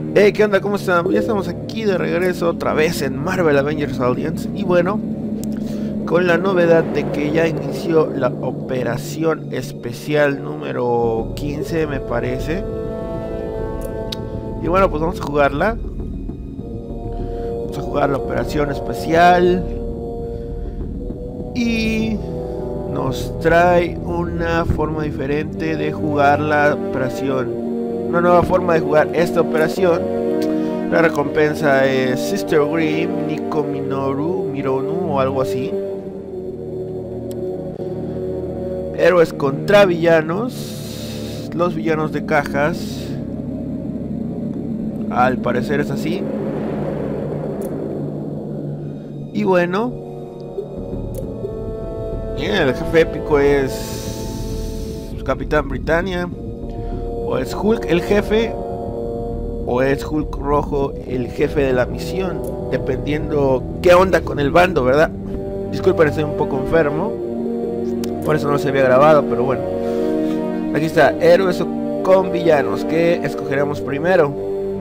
Hey, ¿qué onda? ¿Cómo están? Ya estamos aquí de regreso otra vez en Marvel Avengers Alliance. Y bueno, con la novedad de que ya inició la operación especial número 15, me parece. Y bueno, pues vamos a jugarla. Vamos a jugar la operación especial. Y nos trae una forma diferente de jugar la operación. Una nueva forma de jugar esta operación. La recompensa es Sister Grimm, Nico Mironu o algo así. Héroes contra villanos. Los villanos de cajas. Al parecer es así. Y bueno, el jefe épico es Capitán Britannia. O es Hulk el jefe, o es Hulk rojo el jefe de la misión, dependiendo qué onda con el bando, ¿verdad? Disculpen, estoy un poco enfermo, por eso no se había grabado, pero bueno. Aquí está, héroes con villanos. ¿Qué escogeremos primero?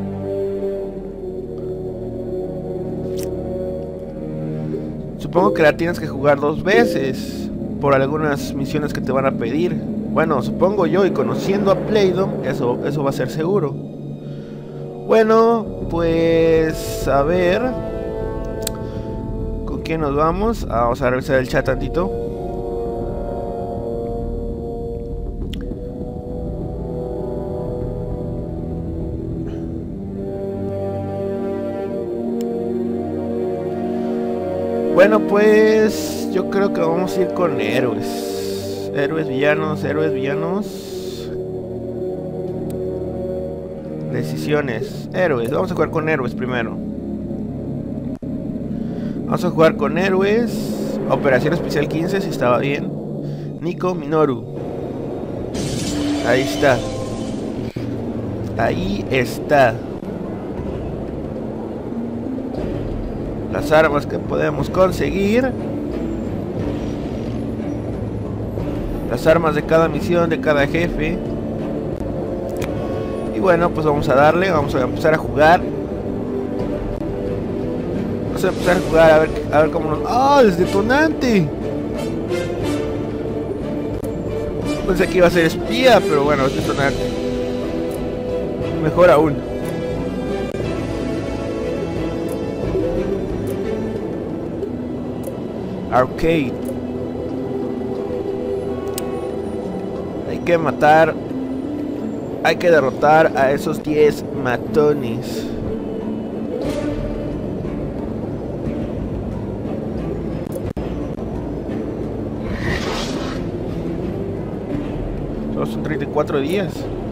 Supongo que la tienes que jugar 2 veces por algunas misiones que te van a pedir. Bueno, supongo yo, y conociendo a Playdom, eso va a ser seguro. Bueno, pues a ver, ¿con quién nos vamos? Vamos a revisar el chat tantito. Bueno, pues yo creo que vamos a ir con héroes. Héroes, villanos, héroes, villanos. Decisiones. Héroes, vamos a jugar con héroes primero. Vamos a jugar con héroes. Operación especial 15, si estaba bien. Nico Minoru. Ahí está. Ahí está. Las armas que podemos conseguir. Las armas de cada misión, de cada jefe. Y bueno, pues vamos a darle. Vamos a empezar a jugar. Vamos a empezar a jugar a ver cómo nos... ¡Ah! ¡Es detonante! Pensé que iba a ser espía, pero bueno, es detonante. Mejor aún. Arcade. Hay que matar. Hay que derrotar a esos 10 matones. Solo son 34 días.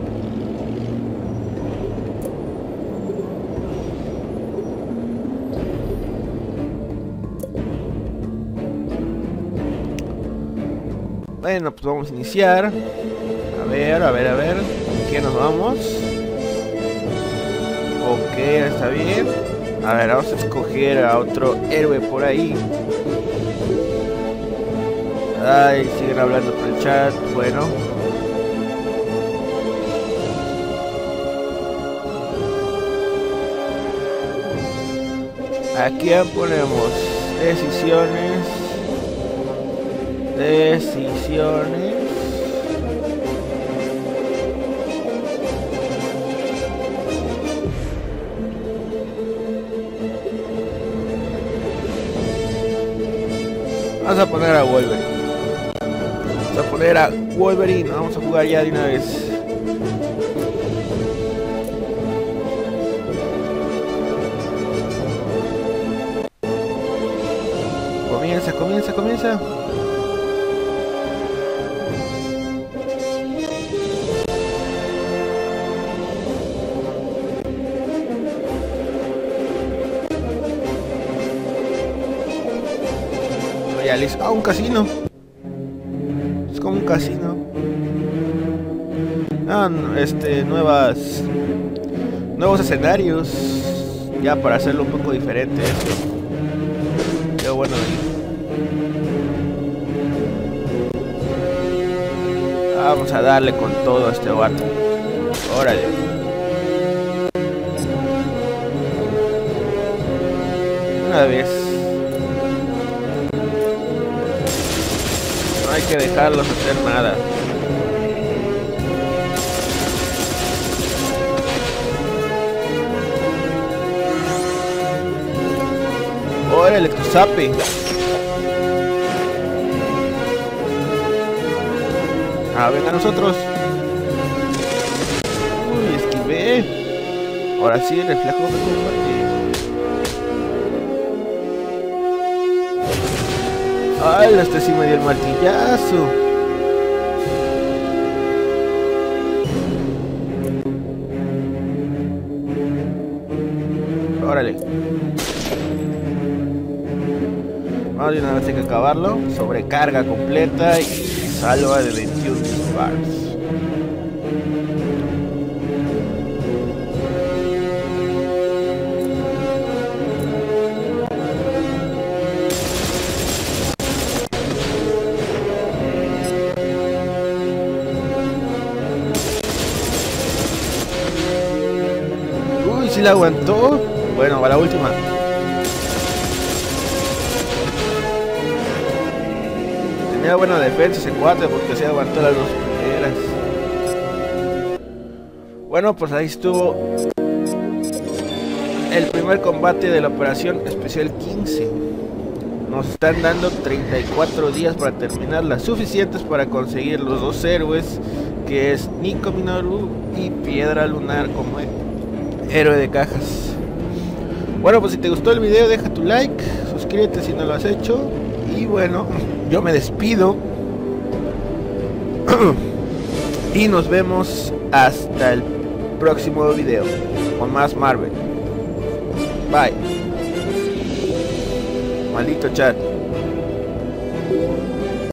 Bueno, pues vamos a iniciar. A ver. ¿Con quién nos vamos? Ok, está bien. A ver, vamos a escoger a otro héroe por ahí. Ay, siguen hablando por el chat. Bueno. Aquí ponemos decisiones. Vamos a poner a Wolverine. Vamos a jugar ya de una vez. Comienza. Un casino. Es como un casino. Nuevos escenarios. Ya para hacerlo un poco diferente. Qué bueno. Vamos a darle con todo a este vato. Órale. una vez. No hay que dejarlos hacer nada. ¡Oh, el electrozape! Ah, venga a nosotros. Uy, esquivé. Ahora sí, el reflejo me combate. ¡Ay, este sí me dio el martillazo! Órale. Vamos, de una vez hay que acabarlo. Sobrecarga completa y salva de 21 disparos. Uy, sí la aguantó. Bueno, va la última. Tenía buena defensa ese cuate porque se aguantó las dos primeras. Bueno, pues ahí estuvo el primer combate de la operación especial 15. Nos están dando 34 días para terminarla, suficientes para conseguir los dos héroes, que es Nico Minoru y Piedra Lunar como héroe de cajas. Bueno, pues si te gustó el video, deja tu like, suscríbete si no lo has hecho. Y bueno, yo me despido. Y nos vemos hasta el próximo video con más Marvel. Bye. Maldito chat.